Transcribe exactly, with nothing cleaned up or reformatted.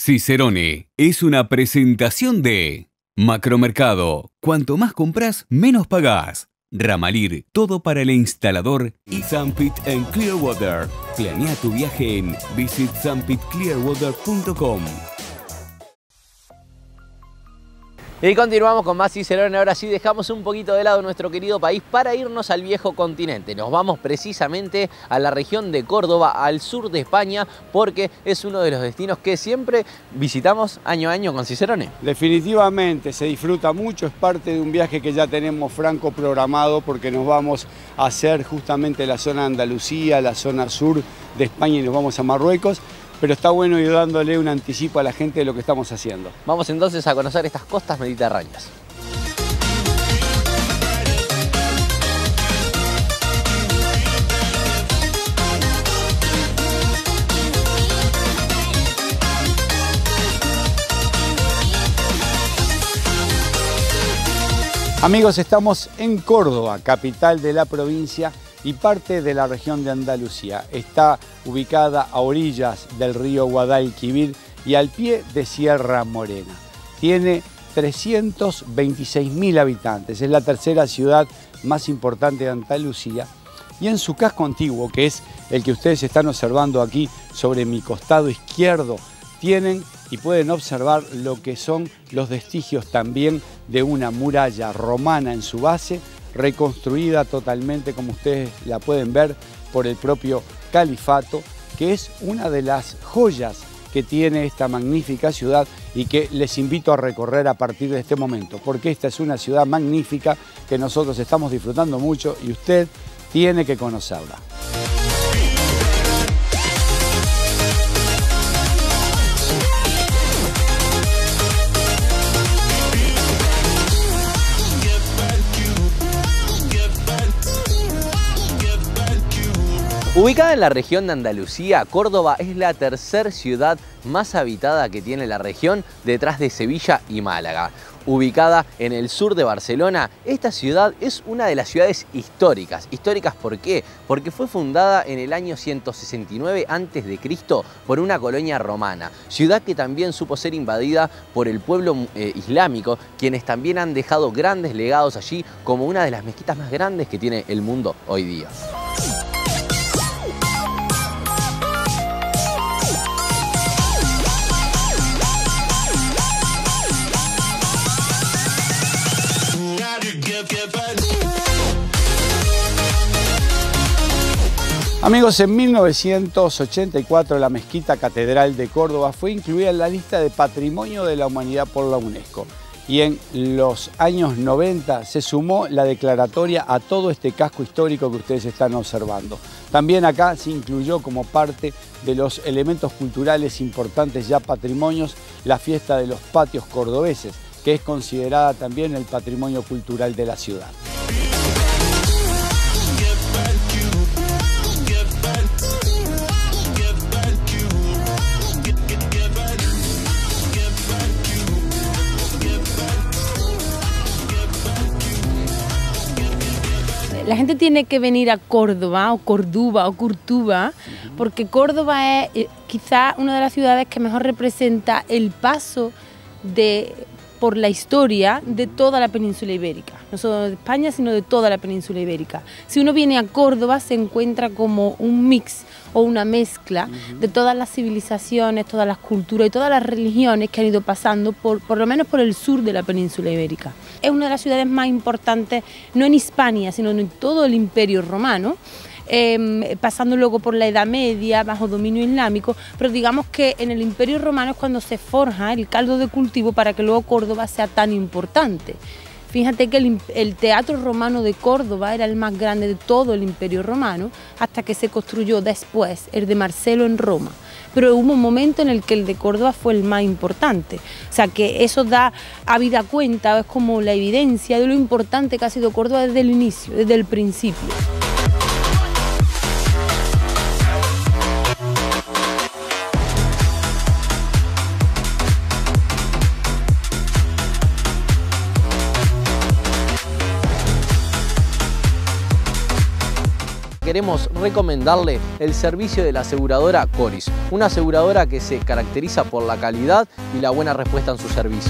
Cicerone es una presentación de Macromercado. Cuanto más compras, menos pagás. Ramalir, todo para el instalador. Y Sunpit en Clearwater. Planea tu viaje en visit sunpit clearwater punto com. Y continuamos con más Cicerone. Ahora sí dejamos un poquito de lado nuestro querido país para irnos al viejo continente. Nos vamos precisamente a la región de Córdoba, al sur de España, porque es uno de los destinos que siempre visitamos año a año con Cicerone. Definitivamente se disfruta mucho, es parte de un viaje que ya tenemos franco programado, porque nos vamos a hacer justamente la zona de Andalucía, la zona sur de España, y nos vamos a Marruecos. Pero está bueno ir dándole un anticipo a la gente de lo que estamos haciendo. Vamos entonces a conocer estas costas mediterráneas. Amigos, estamos en Córdoba, capital de la provincia y parte de la región de Andalucía. Está ubicada a orillas del río Guadalquivir y al pie de Sierra Morena. Tiene trescientos veintiséis mil habitantes, es la tercera ciudad más importante de Andalucía. Y en su casco antiguo, que es el que ustedes están observando aquí sobre mi costado izquierdo, tienen y pueden observar lo que son los vestigios también de una muralla romana en su base, reconstruida totalmente, como ustedes la pueden ver, por el propio califato, que es una de las joyas que tiene esta magnífica ciudad y que les invito a recorrer a partir de este momento, porque esta es una ciudad magnífica que nosotros estamos disfrutando mucho y usted tiene que conocerla. Ubicada en la región de Andalucía, Córdoba es la tercera ciudad más habitada que tiene la región, detrás de Sevilla y Málaga. Ubicada en el sur de Barcelona, esta ciudad es una de las ciudades históricas. ¿Históricas por qué? Porque fue fundada en el año ciento sesenta y nueve antes de Cristo por una colonia romana. Ciudad que también supo ser invadida por el pueblo eh, islámico, quienes también han dejado grandes legados allí, como una de las mezquitas más grandes que tiene el mundo hoy día. Amigos, en mil novecientos ochenta y cuatro la Mezquita Catedral de Córdoba fue incluida en la lista de Patrimonio de la Humanidad por la UNESCO. Y en los años noventa se sumó la declaratoria a todo este casco histórico que ustedes están observando. También acá se incluyó como parte de los elementos culturales importantes ya patrimonios la fiesta de los patios cordobeses, que es considerada también el patrimonio cultural de la ciudad. La gente tiene que venir a Córdoba, o Córdoba, o Curtuba, porque Córdoba es eh, quizá una de las ciudades que mejor representa el paso de, por la historia de toda la península ibérica. No solo de España, sino de toda la península ibérica. Si uno viene a Córdoba, se encuentra como un mix o una mezcla uh-huh. de todas las civilizaciones, todas las culturas y todas las religiones que han ido pasando, por, por lo menos por el sur de la península ibérica. Es una de las ciudades más importantes, no en Hispania, sino en todo el Imperio Romano, eh, pasando luego por la Edad Media, bajo dominio islámico, pero digamos que en el Imperio Romano es cuando se forja el caldo de cultivo para que luego Córdoba sea tan importante. Fíjate que el, el teatro romano de Córdoba era el más grande de todo el Imperio Romano, hasta que se construyó después el de Marcelo en Roma. Pero hubo un momento en el que el de Córdoba fue el más importante. O sea que eso da habida cuenta, es como la evidencia de lo importante que ha sido Córdoba desde el inicio, desde el principio. ¿Querés queremos recomendarle el servicio de la aseguradora Coris, una aseguradora que se caracteriza por la calidad y la buena respuesta en su servicio.